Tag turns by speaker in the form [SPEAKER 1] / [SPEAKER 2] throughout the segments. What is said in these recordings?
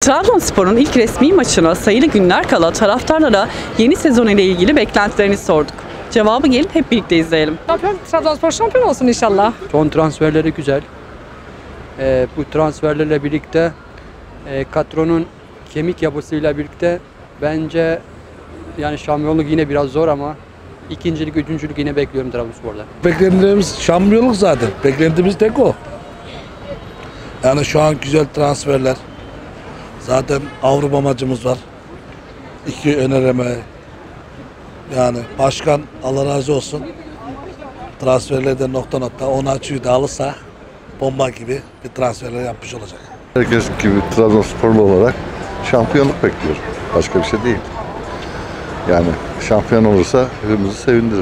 [SPEAKER 1] Trabzonspor'un ilk resmi maçına sayılı günler kala taraftarlara yeni sezon ile ilgili beklentilerini sorduk. Cevabı gelin hep birlikte izleyelim.
[SPEAKER 2] Trabzonspor şampiyon olsun inşallah.
[SPEAKER 3] Son transferleri güzel. Bu transferlerle birlikte kadronun kemik yapısıyla birlikte bence yani şampiyonluk yine biraz zor ama ikincilik, üçüncülük yine bekliyorum Trabzonspor'da.
[SPEAKER 4] Beklentimiz şampiyonluk zaten. Beklentimiz tek o. Yani şu an güzel transferler. Zaten Avrupa maçımız var. 2 önereme. Yani başkan Allah razı olsun. Transferlerde nokta nokta onu açıyı da alırsa bomba gibi bir transferler yapmış olacak.
[SPEAKER 5] Herkes gibi Trabzonsporlu olarak şampiyonluk bekliyorum. Başka bir şey değil. Yani şampiyon olursa hepimizi sevindirir.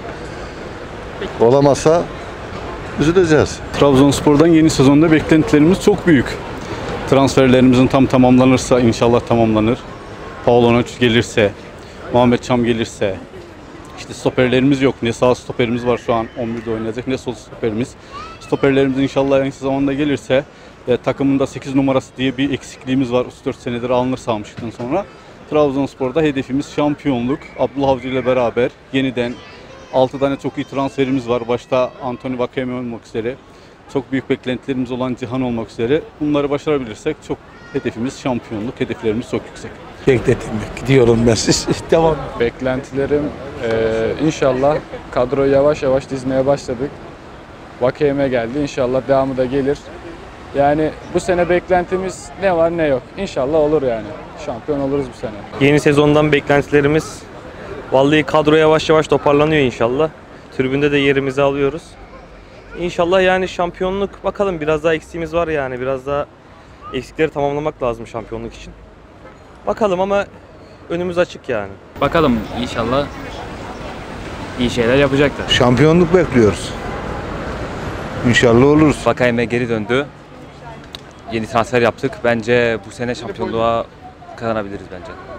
[SPEAKER 5] Olamazsa üzüleceğiz.
[SPEAKER 6] Trabzonspor'dan yeni sezonda beklentilerimiz çok büyük. Transferlerimizin tam tamamlanırsa inşallah tamamlanır. Paunovic gelirse, Muhammed Çam gelirse, işte stoperlerimiz yok. Ne sağ stoperimiz var şu an 11'de oynayacak ne sol stoperimiz. Stoperlerimiz inşallah en kısa zamanda gelirse takımında 8 numarası diye bir eksikliğimiz var. 34 senedir alınırsa almıştıktan sonra. Trabzonspor'da hedefimiz şampiyonluk. Abdullah Avcı ile beraber yeniden 6 tane çok iyi transferimiz var. Başta Anthony Vakeme olmak üzere. Çok büyük beklentilerimiz olan Cihan olmak üzere. Bunları başarabilirsek çok hedefimiz şampiyonluk. Hedeflerimiz çok yüksek.
[SPEAKER 4] Bekledim. Gidiyorum ben siz. Devam.
[SPEAKER 7] Beklentilerim inşallah kadroyu yavaş yavaş dizmeye başladık. Vakeme geldi. İnşallah devamı da gelir. Yani bu sene beklentimiz ne var ne yok. İnşallah olur yani. Şampiyon oluruz bu sene.
[SPEAKER 8] Yeni sezondan beklentilerimiz vallahi kadro yavaş yavaş toparlanıyor inşallah. Tribünde de yerimizi alıyoruz. İnşallah yani şampiyonluk bakalım biraz daha eksiğimiz var yani. Biraz daha eksikleri tamamlamak lazım şampiyonluk için. Bakalım ama önümüz açık yani.
[SPEAKER 9] Bakalım inşallah iyi şeyler yapacaktır.
[SPEAKER 10] Şampiyonluk bekliyoruz. İnşallah oluruz.
[SPEAKER 9] Vakayeme geri döndü. Yeni transfer yaptık. Bence bu sene şampiyonluğa kazanabiliriz bence.